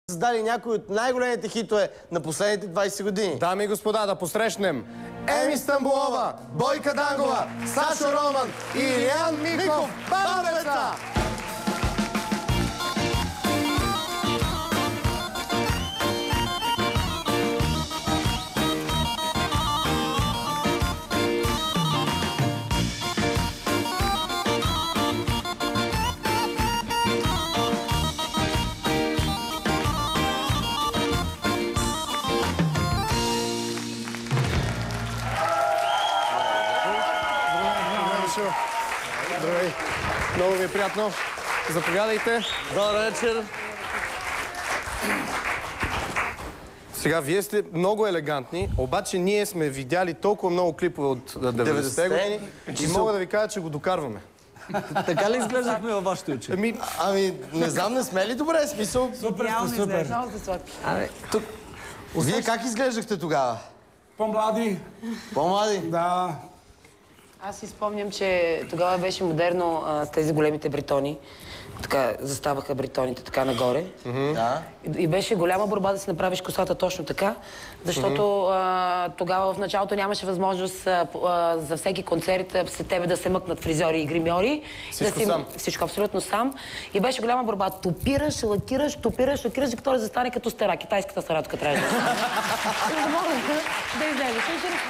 Създали някои от най-големите хитове на последните 20 години. Дами и господа, да посрещнем Еми Стамболова, Бойка Дангова, Сашо Роман и Илиян Михов, Бановеца! Здравей! Много ви е приятно. Заповядайте. Добър вечер. Сега, вие сте много елегантни, обаче ние сме видяли толкова много клипове от 90-те години и мога да ви кажа, че го докарваме. Така ли изглеждахме във вашите очи? Ами, не знам, не сме ли добре? Смисъл? Супер. Вие как изглеждахте тогава? По-млади. По-млади? Да. Аз си спомням, че тогава беше модерно с тези големите бритони. Така заставаха бритоните така нагоре. Да. И беше голяма борба да си направиш косата точно така, защото тогава в началото нямаше възможност за всеки концерт след тебе да се мъкнат фризьори и гримьори. Всичко сам. Всичко абсолютно сам. И беше голяма борба. Топираш, лакираш, докато да застане като стара. Китайската стара тук трябваше да излезеш.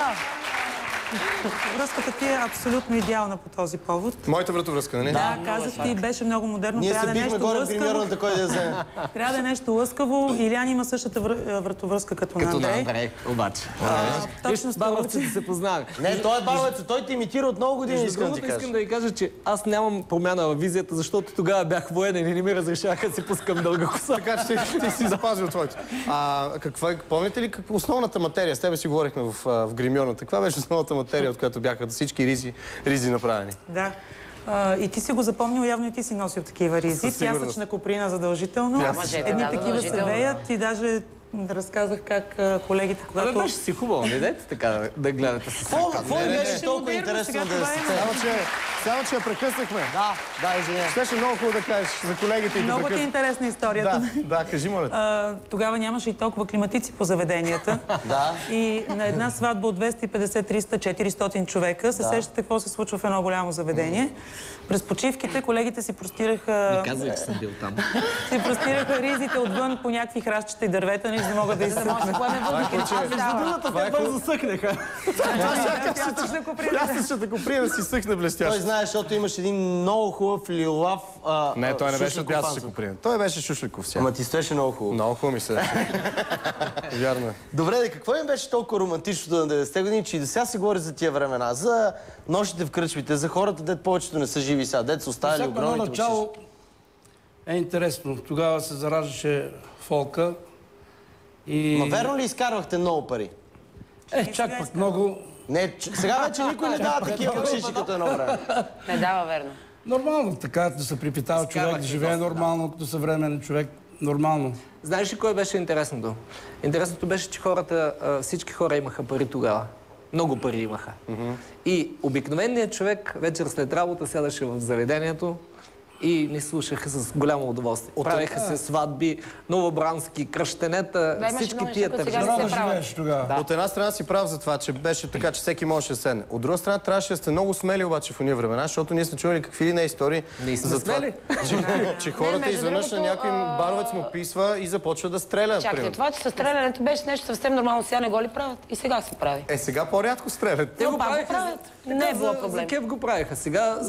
Връзката ти е абсолютно идеална по този повод. Моята вратовръзка, нали? Да, казах ти, беше много модерно. Ние се Трябва да е бихме нещо горе в лъскаво. гримьорната, кой да я вземе. Трябва да е нещо лъскаво. Илян има същата вратовръзка като на Андрей. обаче. Точно с Бабовците се познават. Не, той е Бановеца, той те имитира от много години, искам да ти кажа. Искам да ви кажа, че аз нямам промяна във визията, защото тогава бях военен и не ми разрешаха да си пускам дълга коса. Така че ти си запазил твоето. Помните ли основната материя? С тебе си говорихме в гримьорната. Каква беше основната материя, от която бяха всички ризи направени? Да. И ти си го запомнил, явно и ти си носил такива ризи. Пясъчна куприна задължително. Едни такива се веят и даже разказах как колегите, когато... Абе, беше си хубаво, не дайте така да гледате с Какво ли беше толкова интересно да се... Само, че я прекъснахме. Да, извиня. Щеше много хубаво да кажеш за колегите и да Много ти е интересна историята. Да, кажи, моля. Тогава нямаше и толкова климатици по заведенията. Да. И на една сватба от 250, 300, 400 човека се сещате какво се случва в едно голямо заведение. През почивките колегите си простираха... Не казвай, че съм бил там. Си простираха ризите отвън по някакви храстчета и дървета, за да могат да изсъхнат. Това е бързо съхнеха. Пясъчната куприна си съхне блестящо. Той знае, защото имаш един много хубав лилав... Не, той не беше от пясъчна куприна. Той беше Шушликов. Ама ти стоеше много хубаво. Много хубаво ми се. Вярно е. Добре, какво им беше толкова романтичното на 90-те години, че и до сега се говори за тия времена? За нощите в кръчмите, за хората, дет повечето не са живи сега, дет са оставили огромните очи. Начало е интересно. Тогава се зараждаше фолка и... Ма верно ли изкарвахте много пари? Чак пък много... Не, сега вече никой не дава такива бакшиши като едно време. Не дава, верно. Нормално, така да се припитава човек, да живее нормално, като съвременен човек. Нормално. Знаеш ли кое беше интересното? Интересното беше, че всички хора имаха пари тогава. Много пари имаха. И обикновеният човек вечер след работа сядаше в заведението и ни слушаха с голямо удоволствие. Правеха се сватби, новобрански, кръщенета, всички тия тържества. Да живееш тогава. От една страна си прав за това, че беше така, че всеки можеше да седне. От друга страна трябваше да сте много смели обаче в уния времена, защото ние сме чували какви ли не истории за това, че хората изведнъж на някой баровец му писва и започва да стреля. Чакай, това, че със стрелянето беше нещо съвсем нормално, сега не го ли правят? И сега се прави. Сега по-рядко стрелят. Те го правиха. Не е било проблем. За кеф го правиха. Сега...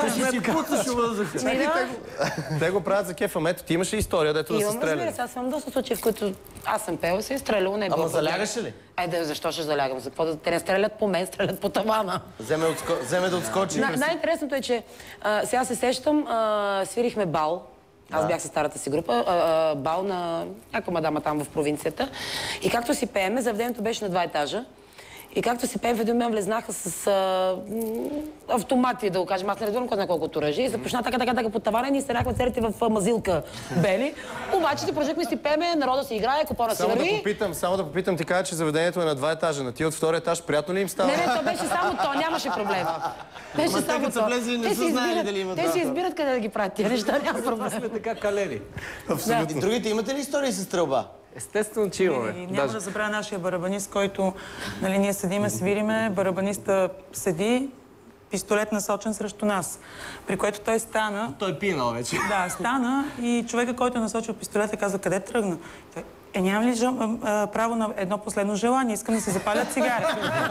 Те го правят за кефа. Ето, ти имаш ли история, дето да се стреля? Разбира се, аз имам доста случаи, в които аз съм пела и се е стреляло, не е било Ама проблем. залягаше ли? Айде, защо ще залягам? За какво те не стрелят по мен, стрелят по тавана. Вземе да отскочи. Най-интересното е, че сега се сещам, свирихме бал. Аз бях със старата си група, бал на някаква мадама там в провинцията. И както си пееме, заведението беше на 2 етажа. И както си пеем, в един момент влезнаха с автомати, да го кажем. Аз не разбирам кой знае колкото оръжие. И започна така по тавана и ни станахме целите в мазилка бели. Обаче ти продължихме си пееме, народа си играе, купона си върви. Само да попитам, ти кажа, че заведението е на 2 етажа. На ти от 2-ри етаж приятно ли им става? Не, то беше само то, нямаше проблем. Беше само то. Те си избират къде да ги правят тия неща, няма проблем. Сме така калени. Абсолютно. Другите имате ли истории с стрелба? Естествено, че имаме. Няма да забравя нашия барабанист, който ние седиме, свириме, барабаниста седи, пистолет насочен срещу нас. При което той стана... Той пинал вече. Да, стана и човека, който е насочил пистолета, каза, къде тръгна? Той, нямам ли право на едно последно желание? Искам да си запаля цигари.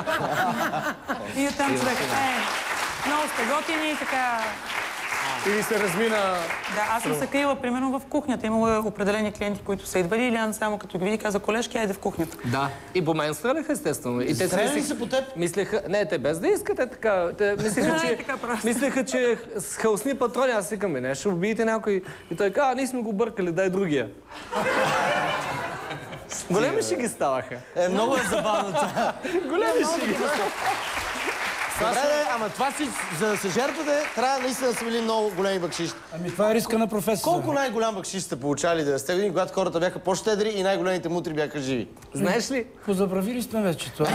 И оттам човек, много сте готини и така... Или се размина... Да, аз съм се криила, примерно, в кухнята. Имало определени клиенти, които са идвали. Илян само като ги види, каза, колежки, айде в кухнята. Да. И по мен стреляха, естествено. И те стреляли се по теб? Мислеха... Не, те без да искате така. Те мислеха, че с хаосни патрони. Аз викам, не, ще убиете някой. И той каза, ние сме го бъркали, дай другия. Големи ще ги ставаха. Много е забавно това. Големи ще ги. Добре, ама това си, за да се жертвате, трябва наистина да са били много големи бакшиши. Ами това е риска на професора. Колко най-голям бакшиш сте получали 90-те години, когато хората бяха по-щедри и най-големите мутри бяха живи? Знаеш ли? Позабравили сме вече това.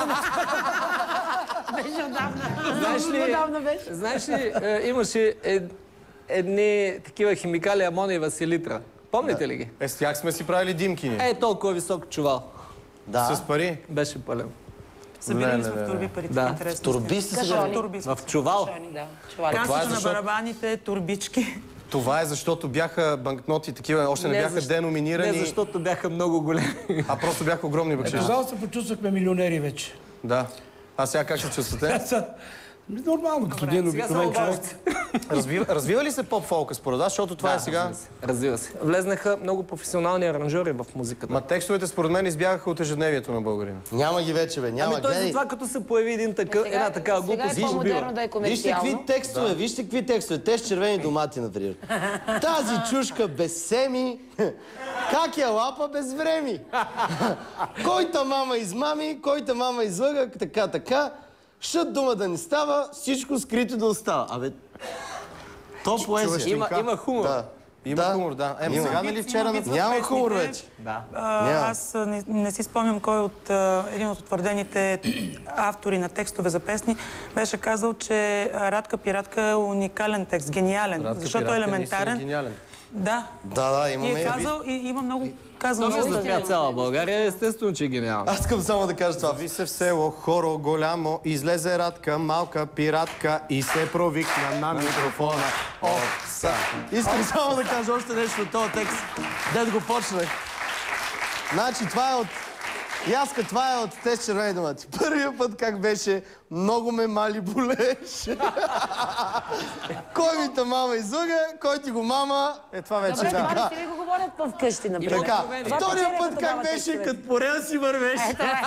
Беше отдавна. Знаеш ли, имаше едни такива химикали амониева селитра. Помните ли ги? С тях сме си правили димки ни. Толкова висок чувал. Да. С пари. Беше пълен. Събирали сме в турби парите. Да. Интересно. Турби сте Турби. В чувал. Касата на барабаните, турбички. Това е защото бяха банкноти такива, още не бяха деноминирани. Не, защото бяха много големи. А просто бяха огромни бакшиши. Тогава се почувствахме милионери вече. Да. А сега как се чувствате? Нормално, като един обикновен човек. Развива ли се поп-фолка според вас? Защото това е сега... Развива се. Влезнаха много професионални аранжьори в музиката. Ма текстовете според мен избягаха от ежедневието на българина. Няма ги вече, бе. Няма. Ами той затова, като се появи една такава глупост, сега е по-модерно да е Вижте комерциално. какви текстове, вижте какви текстове. Те с червени домати, например. Тази чушка без семи, как я лапа без времи. Койта мама измами, койта мама излъга, така. Шът дума да не става, всичко скрито да остава. Абе, то поезия. Има хумор. Да. Има хумор, да. Сега нали вчера... Няма хумор вече. Да. Аз не си спомням кой от един от утвърдените автори на текстове за песни беше казал, че Радка Пиратка е уникален текст, гениален, защото е елементарен. Да. Да, имаме. И е казал, и има много казано. Много за цяла България, естествено, че е гениално. Аз искам само да кажа това. Ви се в село, хоро голямо, излезе Радка, малка пиратка и се провикна на микрофона. Искам само да кажа още нещо от този текст. Дед го почнах. Значи, това е от... Яска, това е от Те с червени домати. Първия път как беше, много ме мали болеше. Кой ми та мама излъга, кой ти го мама, това вече Добре, така. това ли си ли го говорят вкъщи, например? Така, Това втория печели, път като как дава беше, текстове. като по рел си вървеш.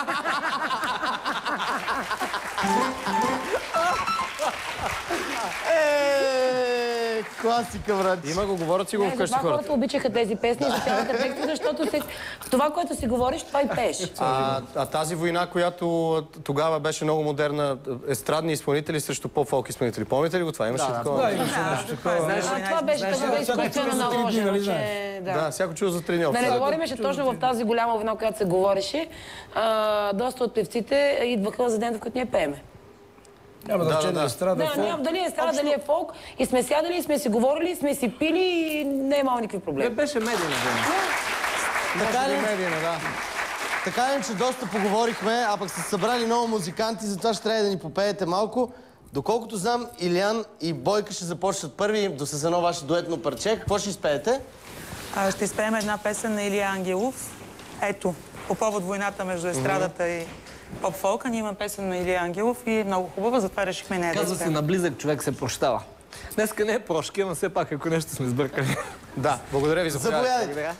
Класика, брат. Има го, говорят си го Не, вкъщи затова хората. хората обичаха тези песни за цялата текста, защото това, което си говориш, това и пееш. А тази война, която тогава беше много модерна, естрадни изпълнители срещу поп-фолк изпълнители. Помните ли го това? Имаше такова? Да, имаше нещо такова. Това беше изкуствено наложено, че... Да, всяко чува за 3 дни. Да не говорим, че точно в тази голяма война, която се говореше, доста от певците идваха за ден, в който ние пееме. Няма да речем естрада, фолк. Няма дали е естрада, дали е фолк. И сме сядали, и сме си говорили, сме си пили и не е имало никакви проблеми. Беше медийна време. Така ли, че доста поговорихме, а пък сте събрали много музиканти, затова ще трябва да ни попеете малко. Доколкото знам, Илиян и Бойка ще започнат първи с едно ваше дуетно парче. Какво ще изпеете? Ще изпеем една песен на Илия Ангелов. Ето, по повод войната между естрадата и поп-фолка. Ние имаме песен на Илия Ангелов и е много хубава, затова решихме нея да Казва се, на близък човек се прощава. Днеска не е прошки, но все пак, ако нещо сме сбъркали. Да, благодаря ви за Заповядайте.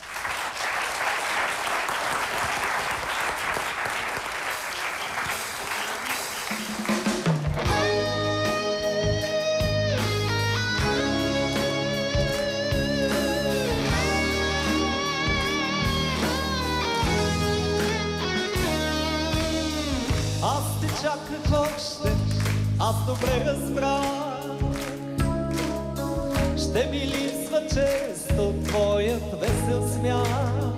Аз Аз добре разбрах, ще ми липсва често твоят весел смях.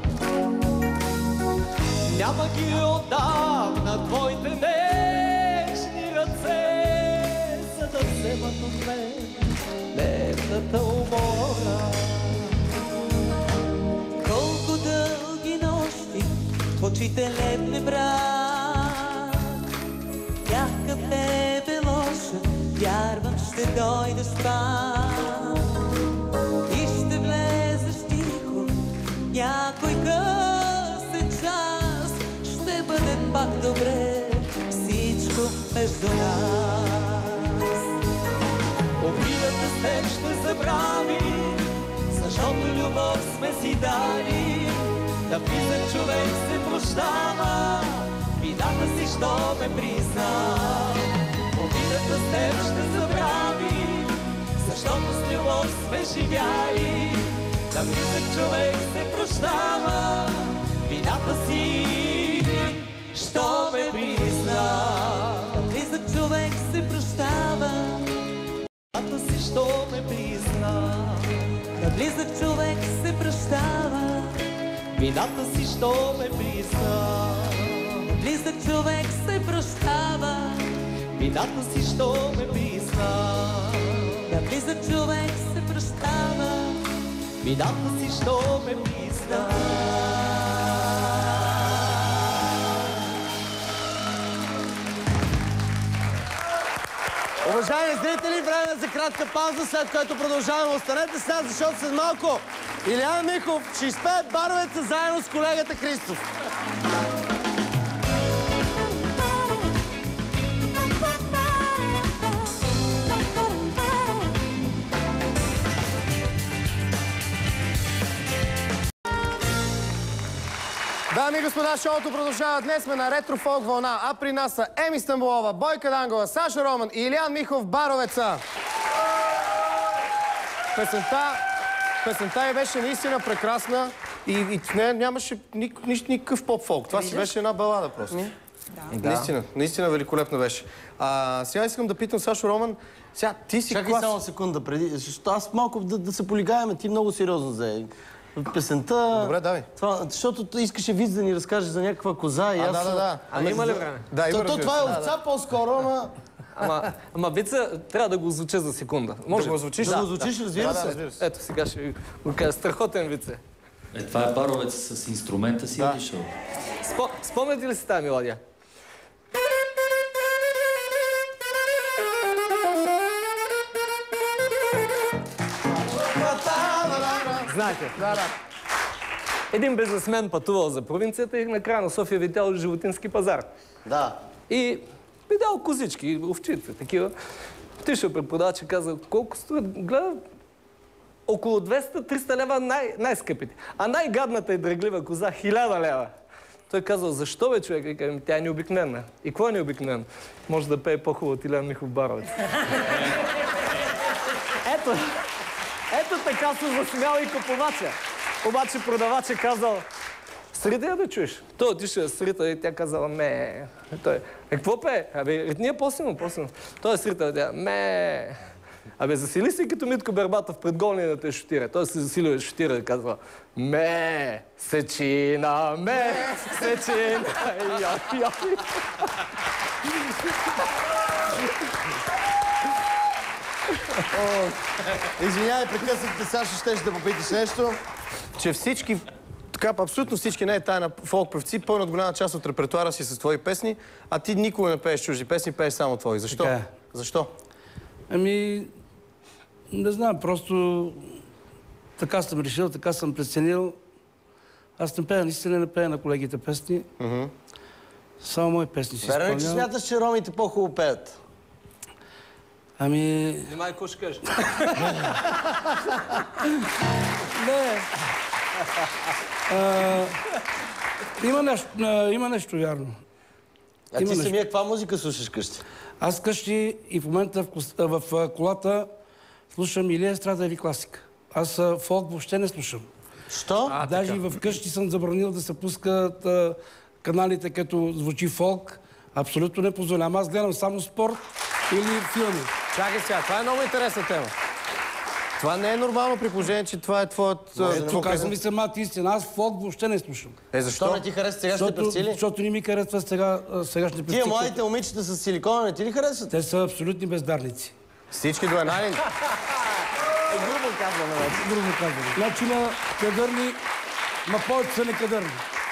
Няма ги отдавна твоите нежни ръце, за да вземат от мен дневната умора. Колко дълги нощи в очите лепне брат, бях към тебе лоша, вярвам ще дойдеш пак и ще влезеш тихо някой късен час. Ще бъде пак добре всичко между нас. Обидата с теб ще забрави, защото любов сме си дали. Да близък човек се прощава, вината си, що ме призна. Обидата с теб ще забрави, защото с любов сме живяли. Да близък човек се прощава, вината си, що ме призна. Да близък човек се прощава, вината си, що ме призна. Да близък човек се прощава, вината си, що ме призна. Да близък човек се прощава, вината си, що ме призна. Да близък човек се прощава, вината си, що ме призна. Уважаеми зрители, време за кратка пауза, след което продължаваме. Останете с нас, защото след малко Илиян Михов ще изпее Баровеца заедно с колегата Христов. Дами и господа, шоуто продължава. Днес сме на Ретро Фолк вълна, а при нас са Еми Стамболова, Бойка Дангова, Саша Роман и Илиян Михов, Баровеца. Песента й беше наистина прекрасна и в нея нямаше никакъв поп-фолк. Това си беше една балада просто. Наистина великолепно беше. Сега искам да питам Сашо Роман, сега ти си Чакай само секунда преди, защото аз малко да се полигаеме, ти много сериозно взе. Песента... Добре, давай. Защото искаше Виц да ни разкаже за някаква коза и аз... Да. Има ли време? Да, има. Това е овца по-скоро, ама... Ама Вица трябва да го звуча за секунда. Може да го звучиш? Да го звучиш, разбира се. Ето сега ще го кажа. Страхотен Вице. Това е Баровец с инструмента си или шоу? Спомняте ли си тази мелодия? Знаете? Да. Един бизнесмен пътувал за провинцията и накрая на София видял животински пазар. Да. И видял козички, овчици, такива. Отишъл при продавача, казал, колко струват? Гледа, около 200-300 лева най-скъпите. А най-гадната и драглива коза 1000 лева. Той казал, защо бе, човек? И казал, тя е необикновена. И какво е необикновена? Може да пее по-хубаво от Илиян Михов Баровец. Ето така се засмял и купувача. Обаче продавача казал, срита я да чуеш. Той отишъл срита и тя казала, ме. Той, какво пее? Абе, ритни е по-силно. Той е срита, тя, ме. Абе, засили си като Митко Бербатов пред голнината шутира. Той се засилил и шутира и казва, ме, сечина, Извинявай, прекъснахте, Сашо, щеш да попиташ нещо? Че всички, така, абсолютно всички, не е тайна, фолк певци, пълнат голяма част от репертуара си с твои песни, а ти никога не пееш чужди песни, пееш само твои. Защо? Така. Защо? Ами, не знам, просто така съм решил, така съм преценил. Аз не пея, наистина не пея на колегите песни. Само мои песни си изпълнявам. Верно, че смяташ, че ромите по-хубаво пеят? Ами... Внимай, какво ще кажеш? Не. Има нещо вярно. А ти самия каква музика слушаш къщи? Аз къщи и в момента в колата слушам или естрада, или класика. Аз фолк въобще не слушам. Що? Даже и в къщи съм забранил да се пускат каналите, като звучи фолк. Абсолютно не позволявам. Аз гледам само спорт Или филми. Чакай сега, това е много интересна тема. Това не е нормално при положение, че това е твоят... Тук казвам и самата истина. Аз фолк въобще не слушам. Защо? Не ти харесва сегашните певци ли? Защото не ми харесва сегашните певци. Тия младите момичета с силикона не ти ли харесват? Те са абсолютни бездарници. Всички до една ли? Грубо казваме вече. Друго казвам. Значи има кадърни, ма повече са некадърни.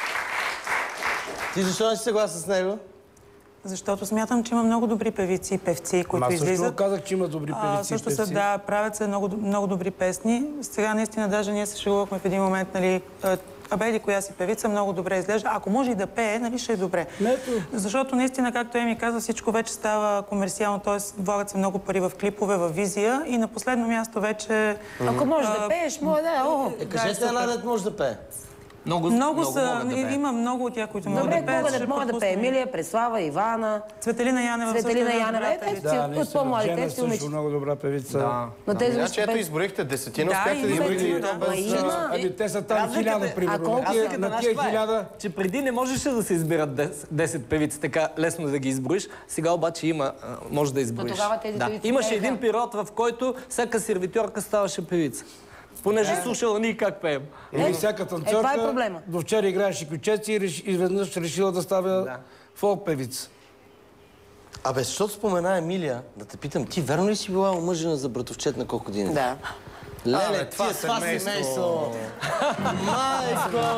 Ти защо не си съгласен с него? Защото смятам, че има много добри певици и певци, които Аз излизат. също казах, че има добри певици и Също певци. са, да, правят се много добри песни. Сега наистина даже ние се шегувахме в един момент, нали, Абеди, коя си певица, много добре изглежда. Ако може и да пее, нали, ще е добре. Защото наистина, както Еми каза, всичко вече става комерциално, т.е. влагат се много пари в клипове, в визия и на последно място вече... Ако можеш да пееш, може да. Кажете една дет може да пее. Много са, има много от тях, които могат да пеят. Добре, могат да пее Емилия, Преслава, Ивана, Цветелина Янева. Цветелина Янева. От по-младите Жена също много добра певица. Но тези Значи ето изборихте десетина, успяхте да изборите. Ами те са там 1000, примерно. На тия 1000... Че преди не можеше да се изберат 10 певици, така лесно да ги изброиш. Сега обаче има, може да изброиш. Имаше един период, в който всяка сервитьорка ставаше певица. Понеже слушала ние как пеем. Или всяка танцорка до вчера играеше ключеци и изведнъж решила да става фолк певица. Абе, защото спомена Емилия, да те питам, ти верно ли си била омъжена за братовчет на колко години? Да. Леле, това семейство! Майко!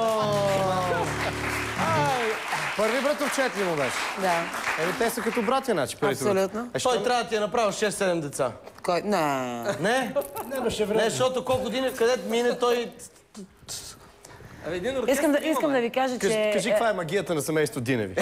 Първи братовчет ли му беше? Да. Еми те са като братя, значи. Абсолютно. Той трябва да ти е направил 6-7 деца. Кой? Не. Не? Нямаше време. Не, защото колко години, където мине той... Искам да ви кажа, че... Кажи, каква е магията на семейство Диневи?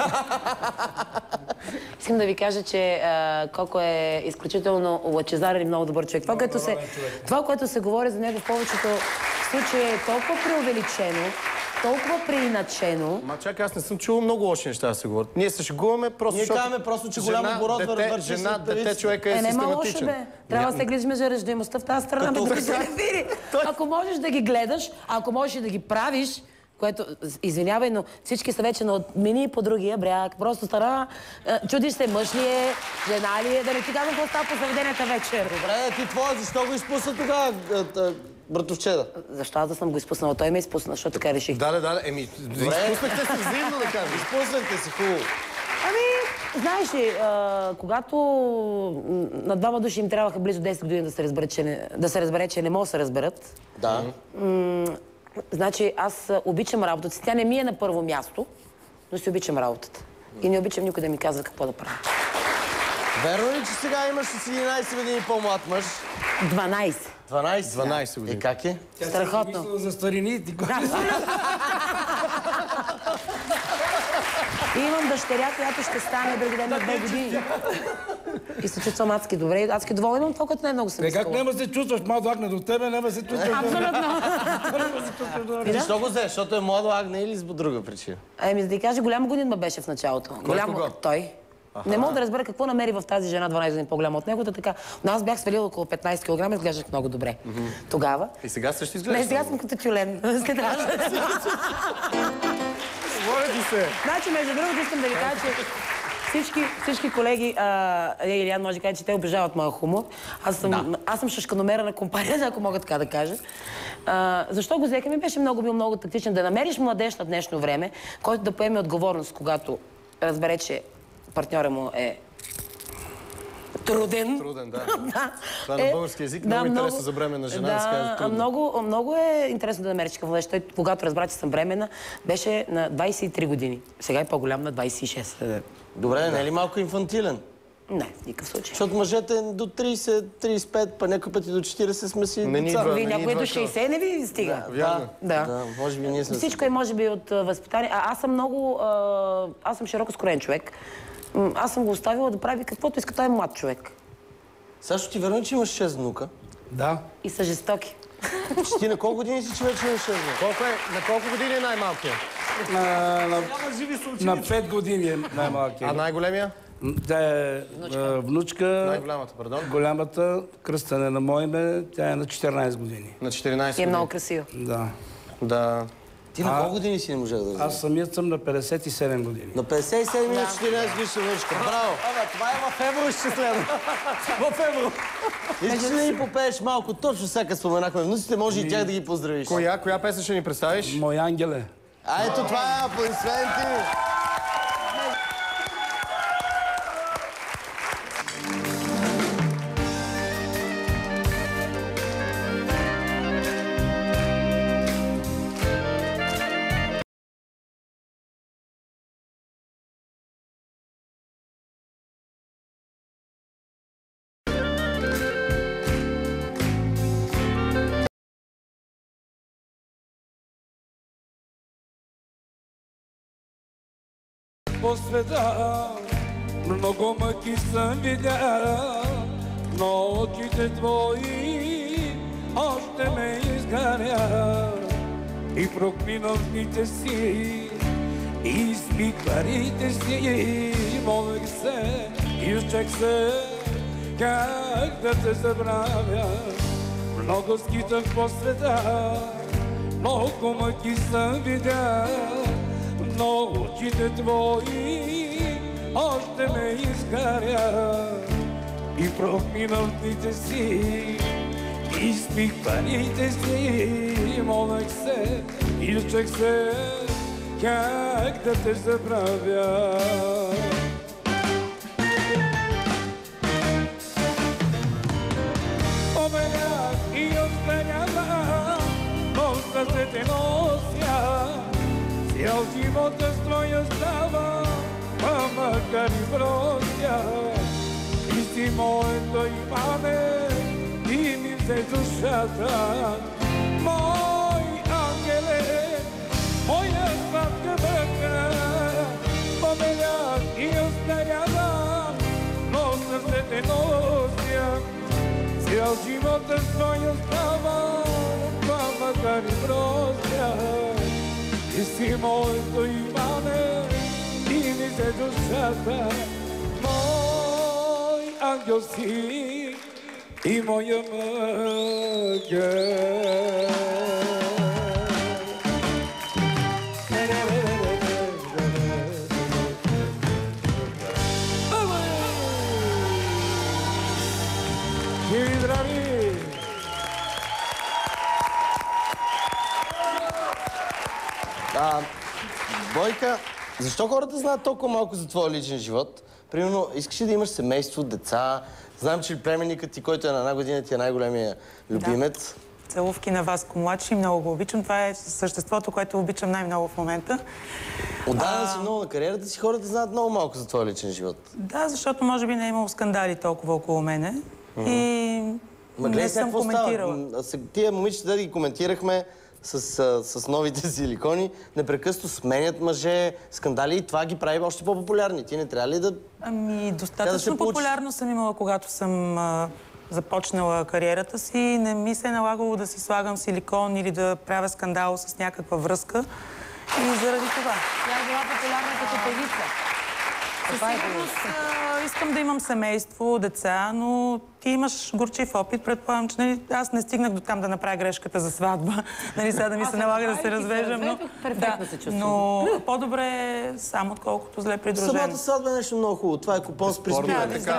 Искам да ви кажа, че Коко е изключително лъчезарен и много добър човек. Това, което се говори за него в повечето случаи е толкова преувеличено, толкова преиначено. Ма чакай, аз не съм чувал много лоши неща да се говорят. Ние се шегуваме просто, Ние казваме просто, че голям оборот върши с жена, дете, човека е Нема лошо, систематичен. бе. Трябва да се грижим за раждаемостта в тази страна. Ако можеш да ги гледаш, ако можеш и да ги правиш, което, извинявай, но всички са вече на отмини и по другия бряг. Просто стара, чудиш се, мъж ли е, жена ли е, да не ти казвам какво става по заведенията вечер. Добре, ти твоя, защо го изпусна тогава, братовчеда? Защо аз да съм го изпуснала? Той ме изпусна, защото така реших. Да, еми, изпуснахте се взаимно, да кажа. Изпуснахте се, хубаво. Ами, знаеш ли, когато на двама души им трябваха близо 10 години да се разбере, че не могат да се разберат. Да. Значи аз обичам работата си. Тя не ми е на първо място, но си обичам работата. И не обичам никой да ми казва какво да правя. Верно ли, че сега имаш с 11 години по-млад мъж? 12. 12 години. И как е? Страхотно. Мисля за старини. И имам дъщеря, която ще стане други ден на 2 години. И се чувствам адски добре. Адски доволна имам това, което най-много съм искала. Как няма се чувстваш? Младо агне до тебе, няма се чувстваш. Абсолютно. Защо го взе? Защото е младо агне или с друга причина? Еми, да ти кажа, голям годин ме беше в началото. Той. Не мога да разбера какво намери в тази жена 12 години по-голяма от него, така. Но аз бях свалила около 15 кг и изглеждах много добре. Тогава. И сега също изглеждаш? Не, сега съм като тюлен. Значи, между другото, искам да ви кажа, че всички колеги, Илиян може да каже, че те обижават моя хумор. Аз съм шашканомерна компания, ако мога така да кажа. Защо го взеха? Ми беше много тактичен. Да намериш младеж на днешно време, който да поеме отговорност, когато разбере, че партньора му е труден. Труден, да. Това на български език много интересно за бременна жена да се каже трудно. Много е интересно да намериш такъв младеж. Той, когато разбра, че съм бременна, беше на 23 години. Сега е по-голям на 26. Добре, не е ли малко инфантилен? Не, никакъв случай. Защото мъжете до 30-35, па някой пъти до 40 сме си деца. Вие някой до 60 не ви стига? Да, може би ние сме... Всичко е, може би, от възпитание. Аз съм широко скроен човек. Аз съм го оставила да прави каквото иска. Той е млад човек. Сашо, ти верно, че имаш 6 внука? Да. И са жестоки. Ти на колко години си човек, че имаш 6 внука? На колко години е най-малкият? На 5 години е най-малкият. А най-големия? Тя е внучка. Най-голямата, пардон. Голямата, кръстане на мое име, тя е на 14 години. На 14 години. И е много красива. Да. Да. Ти на колко години си не можах да разбера? Аз самият съм на 57 години. На 57 минути 14 годишна мъжка. Браво! Това е в евро изчислено. В евро. Искаш ли да ни попееш малко? Точно сега споменахме внуците, може и тях да ги поздравиш. Коя песен ще ни представиш? Мой ангеле. А ето това е, аплодисменти! По света много мъки съм видял, но очите твои още ме изгарят. И прокминах дните си, и изпих парите си, молех се, изчех се, как да те забравя. Много скитах по света, много мъки съм видял, но очите твои още ме изгарят. И проминах дните си, изпих парите си, молех се, изчех се, как да те забравя. Обелях и останявам, но се те нося. Цял живота с твоя става, а макар и бродя. Ти си моето имане, ти ми взе душата. Мой ангеле, моя сладка бъка, побелях и остарявам, но сърце те нося. Цял живота с твоя става, а макар и бродя. Ти си моето имане, ти ми взе душата. Мой ангел си и моя мъка. Живи здрави! Бойка, защо хората знаят толкова малко за твоя личен живот? Примерно, искаш ли да имаш семейство, деца? Знам, че племенникът ти, който е на 1 година, ти е най-големия любимец. Да. Целувки на Васко младши, много го обичам. Това е съществото, което обичам най-много в момента. Отдаден си много на кариерата си, хората знаят много малко за твоя личен живот. Да, защото може би не е имало скандали толкова около мене. И не съм коментирала. Тия момичета да ги коментирахме с новите силикони, непрекъснато сменят мъже, скандали и това ги прави още по-популярни. Ти не трябва ли да... Ами, достатъчно популярно съм имала, когато съм започнала кариерата си. Не ми се е налагало да си слагам силикон или да правя скандал с някаква връзка. И заради това. Тя е била популярна като певица. Със сигурност искам да имам семейство, деца, но ти имаш горчив опит. Предполагам, че нали, аз не стигнах до там да направя грешката за сватба. Нали, сега да ми се налага да се развеждам. Но, перфектно се чувствам. Но по-добре е сам, отколкото зле придружен. Самата сватба е нещо много хубаво. Това е купон с приспиване. С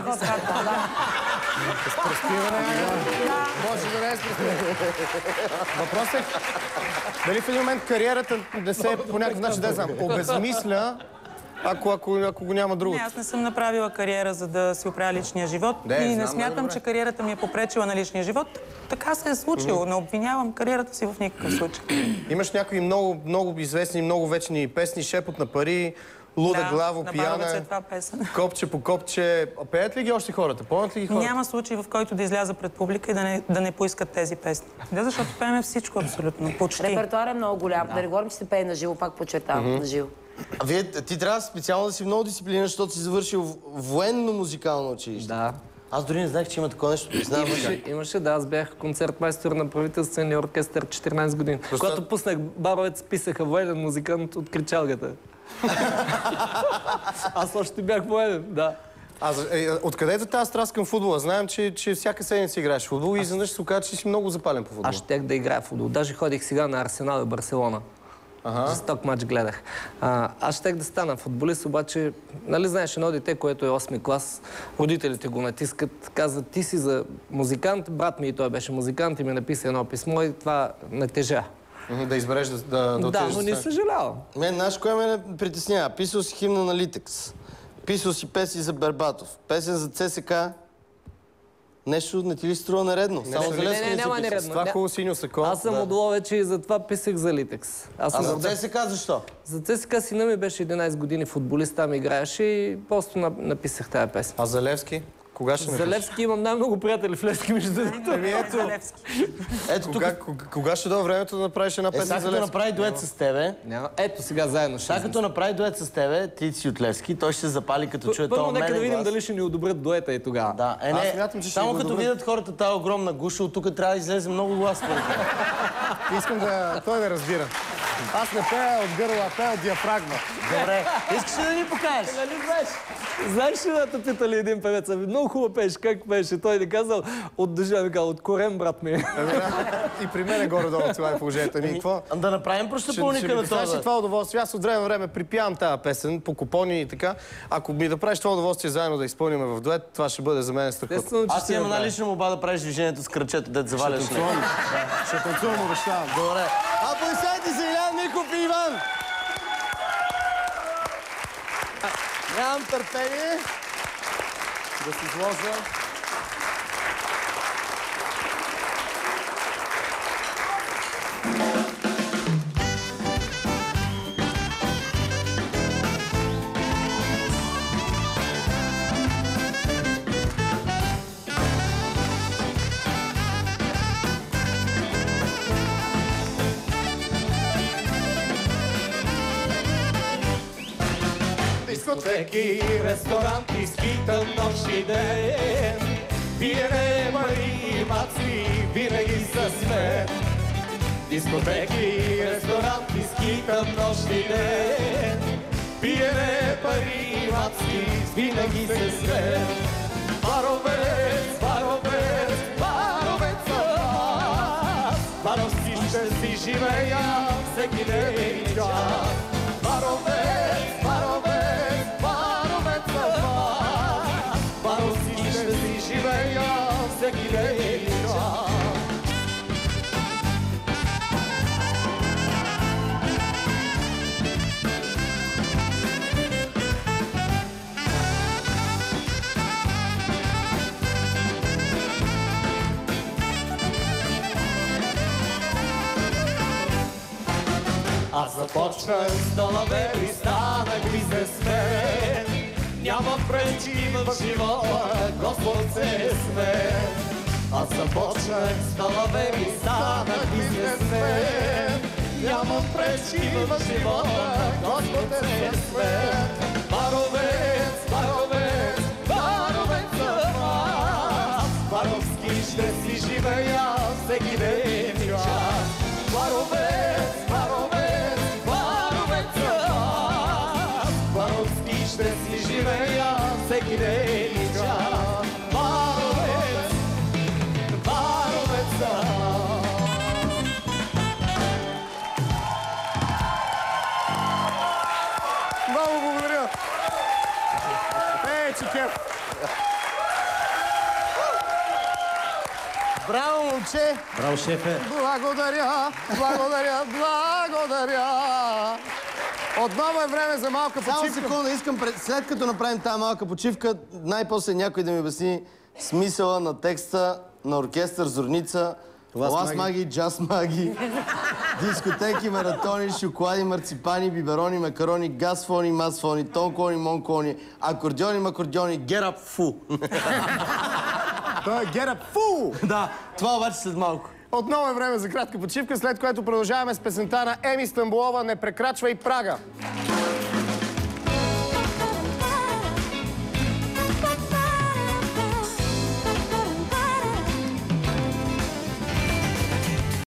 приспиване. Може да не е с приспиване. Въпросът е, дали в един момент кариерата не се по някакъв начин, да знам, обезмисля, ако го няма друго. Не, аз не съм направила кариера, за да си оправя личния живот. И не смятам, че кариерата ми е попречила на личния живот. Така се е случило. Не обвинявам кариерата си в никакъв случай. Имаш някои много известни, много вечни песни, Шепот на пари, Луда главо, пияна, Копче по копче. Пеят ли ги още хората? Помнят ли ги хората? Няма случай, в който да изляза пред публика и да не поискат тези песни. Да, защото пеем всичко абсолютно, почти. Репертуар е много голям. Да не говорим, че се пее на живо, пак подчертавам, на живо. Ти трябва специално да си много дисциплиниран, защото си завършил военно-музикално училище. Да. Аз дори не знаех, че има такова нещо. Имаше, да. Аз бях концертмайстор на правителствения оркестър 14 години. Когато пуснах Баровец, писаха военен музикант от кричалгата. Аз още бях военен, да. Откъде е тази страст към футбола? Знаем, че всяка седмица играеш футбол и изведнъж се оказа, че си много запален по футбол. Аз щях да играя в футбол. Даже ходих сега на Арсенал и Барселона. Жесток матч гледах. Аз щех да стана футболист, обаче, нали знаеш, едно дете, което е 8-ми клас, родителите го натискат, казват, ти си за музикант, брат ми и той беше музикант и ми написа едно писмо и това натежа. Да избереш да отидеш. Да, но не съжалявам. Мен, знаеш, кое ме притеснява? Писал си химна на Литекс. Писал си песни за Бербатов. Песен за ЦСК. Нещо не ти ли струва нередно? Само за Левски не, няма нередно. Това хубаво синьо сако. Аз съм от Ловече и затова писах за Литекс. А за ЦСК защо? За ЦСК сина ми беше 11 години футболист, там играеше и просто написах тая песен. А за Левски? Кога ще За Левски имам най-много приятели в Левски, между другото. Ето тук. Кога ще дойде времето да направиш една песен Сега за като Левски? направи дует с тебе, Ето сега заедно ще. сега като направи дует с тебе, ти си от Левски, той ще се запали като чуе това Първо нека да мене видим глас. дали ще ни одобрят дуета и тогава. Да, Аз смятам, че ще само го като одобрят. видят хората тази огромна гуша, от тук трябва да излезе много глас според мен. Искам той да разбира. Аз не пея от гърло, а пея от диафрагма. Добре, искаш ли да ни покажеш? Нали знаеш? Знаеш ли да те питали един певец? Много хубаво пееш, как пееше? Той ни казал от държа, ми казал, от корем, брат ми. И при мен е горе-долу това е положението. Ние какво? Да направим прощапълника на Знаеш ли това. това удоволствие? Аз от време на време припявам тази песен по купони и така. Ако ми да правиш това удоволствие заедно да изпълним в дует, това ще бъде за мен страхотно. Естествено, че Аз ще имам една направя. лична молба да правиш движението с кръчето, дет заваляш. Ще танцувам, обещавам. Добре. Аплодисменти за Илян Михов и Иван! Нямам търпение да си изложа. Дискотеки, ресторанти, скитам нощ и ден. Пиене, пари, маци, винаги с мен. Дискотеки, ресторанти, скитам нощ и ден. Пиене, пари, маци, винаги с мен. Баровец, баровец, баровец съм аз. Баровски ще си живея всеки ден и час. Баровец, баровец, баровец съм аз. Баровски ще си живея всеки ден и час. Аз започнах с далавер и станах бизнесмен. Няма пречи в живота, Господ се сме. Аз започнах с далавер и станах бизнесмен. Няма пречи в живота, Господ се сме. Баровец, баровец, баровец съм аз. Баровски ще си живея всеки ден и час. Баровец, баровец, баровец съм аз. Баровски ще си живея всеки ден и час. Баровец, баровец съм. Много благодаря. Че кеф. Браво, момче! Браво, шефе! Благодаря, благодаря, благодаря. Отново е време за малка Само почивка. секунда, искам след като направим тази малка почивка, най-после някой да ми обясни смисъла на текста на оркестър Зорница, Лас маги, джаз маги, дискотеки, маратони, шоколади, марципани, биберони, макарони, газфони, масфони, тонкони, монкони, акордеони, макордеони, герап фу. Той е Гера Фу! Да, това обаче след малко. Отново е време за кратка почивка, след което продължаваме с песента на Еми Стамболова "Не прекрачвай прага".